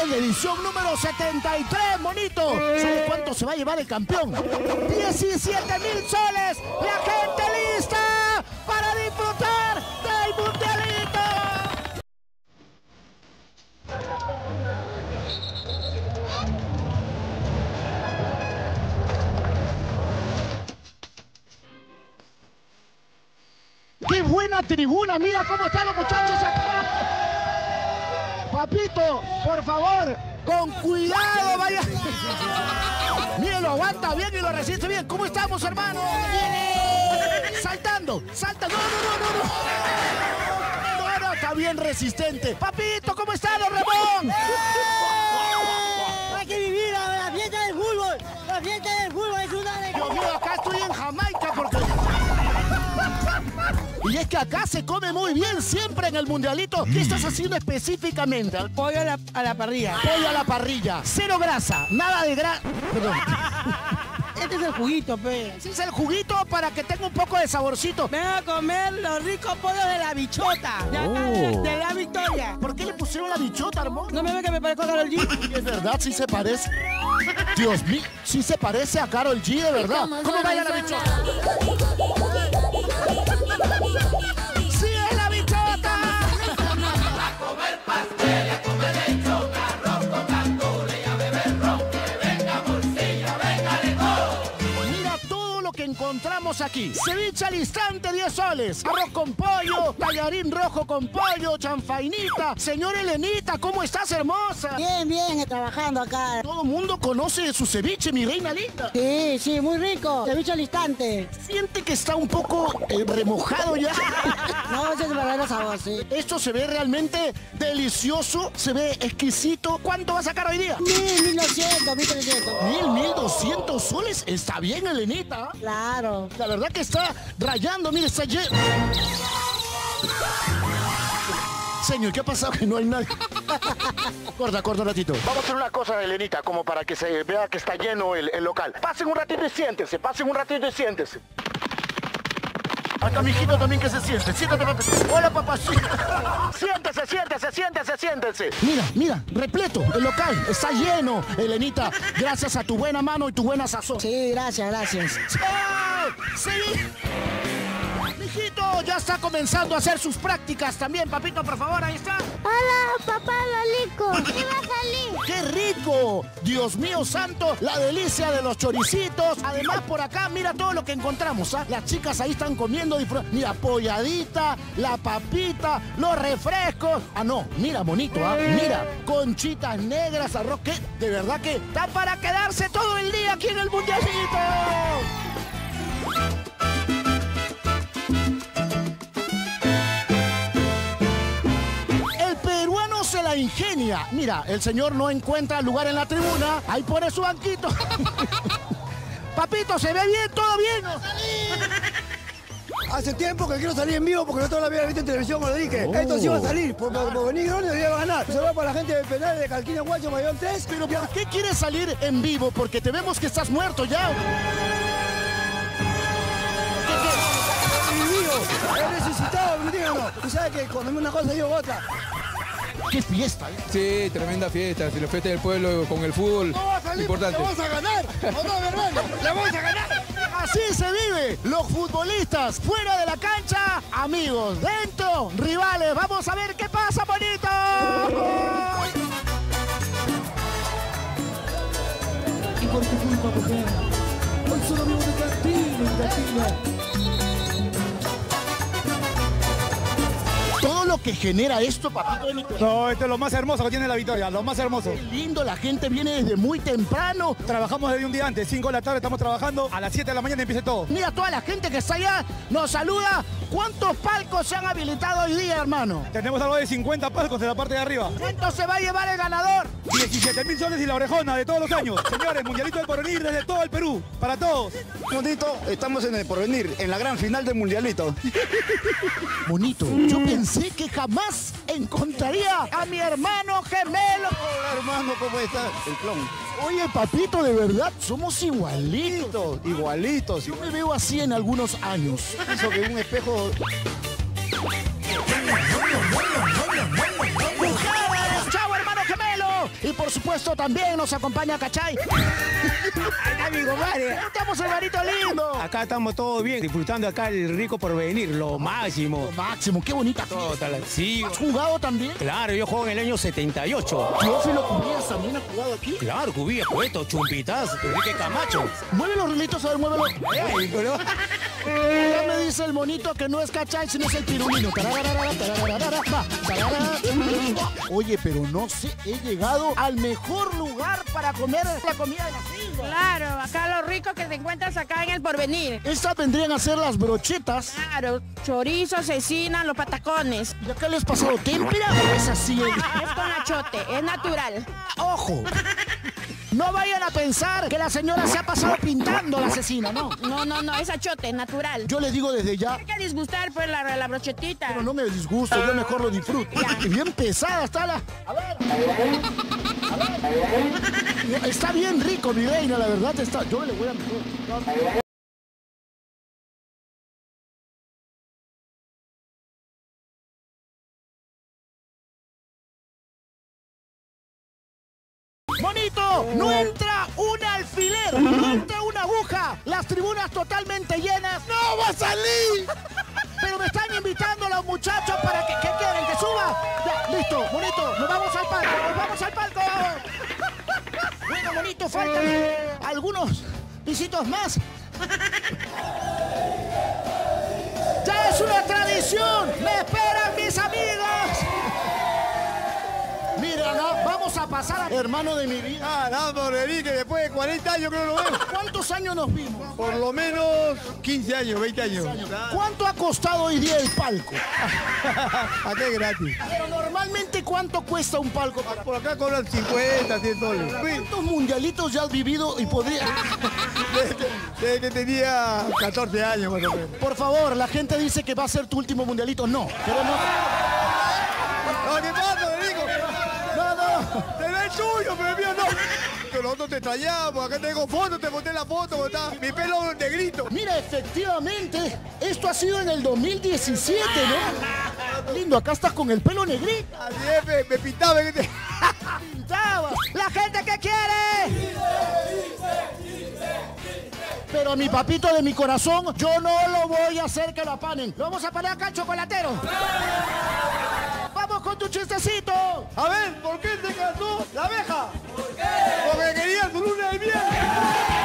en la edición número 73, monito. ¿Sabe cuánto se va a llevar el campeón? 17.000 soles. La gente lista para disfrutar del mundialito. ¡Qué buena tribuna! Mira cómo están los muchachos acá. Papito, por favor, con cuidado, vaya. Mire, lo aguanta bien y lo resiste bien. ¿Cómo estamos, hermano? Saltando, salta. No. No, está bien resistente. Papito, ¿cómo está, don Ramón? Hay que vivir la fiesta del fútbol. La fiesta del fútbol es una de... Dios mío, acá estoy en Jamaica porque... Y es que acá se come muy bien, siempre en el mundialito. ¿Qué estás haciendo específicamente? Pollo a la parrilla. Pollo a la parrilla. Cero grasa, nada de grasa. Perdón. Este es el juguito, pe. Ese es el juguito para que tenga un poco de saborcito. Ven a comer los ricos pollos de la bichota. De la Victoria. ¿Por qué le pusieron la bichota, hermano? ¿No me ve que me parezco a Karol G? Es verdad, sí se parece. Dios mío, sí se parece a Karol G, de verdad. ¿Cómo vaya la bichota? ¡Sí es la bichota! A comer pastel, a comer lechón, arroz con gandules y a beber ron. Que venga morcilla, venga de todo. Mira todo lo que encontramos aquí. Ceviche al instante, 10 soles. Arroz con pollo, tallarín rojo con pollo, chanfainita. Señora Elenita, ¿cómo estás, hermosa? Bien, trabajando acá. Todo el mundo conoce su ceviche, mi reina linda. Sí, muy rico. Ceviche al instante. Siente que está un poco remojado ya. No, ese es el verdadero sabor, sí. Esto se ve realmente delicioso, se ve exquisito. ¿Cuánto va a sacar hoy día? 1.200, 1.300. 1.200 soles. Está bien, Elenita. Claro. La verdad que está rayando, mire, está lleno. Señor, ¿qué ha pasado? Que no hay nadie. Corta un ratito. Vamos a hacer una cosa, Elenita, como para que se vea que está lleno el local. Pasen un ratito y siéntense, Acá mi hijito también que se siente. Siéntate, papi. Hola, papacito. Siéntese. Mira, repleto. El local está lleno, Elenita. Gracias a tu buena mano y tu buena sazón. Sí, gracias. ¡Sí! Mijito, ya está comenzando a hacer sus prácticas también, papito, por favor, ahí está. Hola, papá Lolico. ¿Qué va a salir? ¡Qué rico! Dios mío santo, la delicia de los choricitos. Además, por acá, mira todo lo que encontramos, ¿ah? Las chicas ahí están comiendo, mira, polladita, la papita, los refrescos. Ah, no, mira, bonito, ¿ah? Mira, conchitas negras, arroz, que de verdad que está para quedarse todo el día aquí en el mundialito. Se la ingenia. Mira, el señor no encuentra lugar en la tribuna. Ahí pone su banquito. Papito, ¿se ve bien? ¿Todo bien? Hace tiempo que quiero salir en vivo porque no toda la vida visto en televisión, como lo dije. Esto sí va a salir, porque venir grande debería ganar. Se va para la gente del penal de Calquina Guacho, Mayor 3. Pero ¿por qué quieres salir en vivo? Porque te vemos que estás muerto ya. He resucitado, ¿me entiendes o no? Tú sabes que cuando una cosa digo otra. ¡Qué fiesta! Sí, tremenda fiesta. Si la fiesta del pueblo con el fútbol, importante. ¡Le vamos a ganar! ¿O no, mi hermano? ¡Le vamos a ganar! Así se vive. Los futbolistas fuera de la cancha, amigos. Dentro, rivales. Vamos a ver qué pasa, bonito. Y por tu culpa, mujer. Hoy solo vivo de cantina. Todo lo que genera esto, papito. No, esto es lo más hermoso que tiene la Victoria, lo más hermoso. Qué lindo, la gente viene desde muy temprano. Trabajamos desde un día antes, 5 de la tarde estamos trabajando, a las 7 de la mañana empieza todo. Mira, toda la gente que está allá nos saluda. ¿Cuántos palcos se han habilitado hoy día, hermano? Tenemos algo de 50 palcos en la parte de arriba. ¿Cuánto se va a llevar el ganador? 17.000 soles y la orejona de todos los años. Señores, Mundialito del Porvenir desde todo el Perú, para todos. Monito, estamos en el Porvenir, en la gran final del Mundialito. Monito, yo pensé que jamás encontraría a mi hermano gemelo. Hola, hermano, ¿cómo estás? El clon. Oye, papito, de verdad, somos igualitos. Igualitos. Yo me veo así en algunos años. Eso que un espejo... ¡Mujeres! ¡Chao, hermano gemelo! Y por por supuesto, también nos acompaña Cachay. Amigo, vale. Estamos, hermanito lindo. Acá estamos todos bien, disfrutando acá el rico porvenir, lo máximo. Máximo, qué bonita. Sí, ¿Has jugado también? claro, yo juego en el año 78. Teófilo Cubías también ha jugado aquí. Claro, Cubilla, Cueto, Chumpitas, Enrique Camacho. Mueve los rulitos, a ver, muévelo. Ya me dice el monito que no es Cachay, sino es el pirulino. Tarararara, tarararara, va, tararara. Oye, pero no sé, he llegado al mejor lugar para comer la comida de la selva. Claro, acá lo rico que te encuentras acá en el Porvenir. Estas vendrían a ser las brochetas. Claro, chorizo, cecina, los patacones. ¿Y acá les has pasado témpera o es así? Es con achote, es natural. ¡Ojo! No vayan a pensar que la señora se ha pasado pintando la asesina, ¿no? No, es achote, es natural. Yo les digo desde ya, Hay que disgustar pues la brochetita. pero no me disgusto, yo mejor lo disfruto. Y bien pesada está la... A ver. Está bien rico, mi reina, la verdad está... Yo le voy a meter... ¡Monito! ¡No entra un alfiler! ¡No entra una aguja! ¡Las tribunas totalmente llenas! ¡No va a salir! Pero me están invitando los muchachos para que... ¿Qué quieren? ¿Que suba? Ya, listo, Monito, nos vamos al palco, nos vamos al palco. Bueno, Monito, faltan algunos pisitos más. ¡Ya es una tradición! ¡Me esperan mis amigos! Mira, ¿no? Vamos a pasar a hermano de mi vida. Ah, no, Porvenir, que después de 40 años que no lo veo. ¿Cuántos años nos vimos? Por lo menos 15 años, 20 años. ¿Cuánto ha costado hoy día el palco? Acá es gratis. Pero normalmente, ¿cuánto cuesta un palco? Por acá cobran 50, 100 dólares. ¿Cuántos mundialitos ya has vivido y podría...? Desde que tenía 14 años más o menos. Por favor, la gente dice que va a ser tu último mundialito. No, pero no. No, ¿qué pasa, Federico? No. Será el tuyo, pero el mío no. Que nosotros te extrañamos, acá tengo fotos, te monté la foto, ¿cómo está? Mi pelo negrito. Mira, efectivamente, esto ha sido en el 2017, ¿no? Lindo, acá estás con el pelo negrito. Así es, me pintaba. Pintabas. ¡La gente que quiere! Pero a mi papito de mi corazón, yo no lo voy a hacer que lo apanen. Lo vamos a parar acá al chocolatero. ¡Vamos con tu chistecito! A ver, ¿por qué se casó la abeja? ¿Por qué? Porque quería su luna de miel.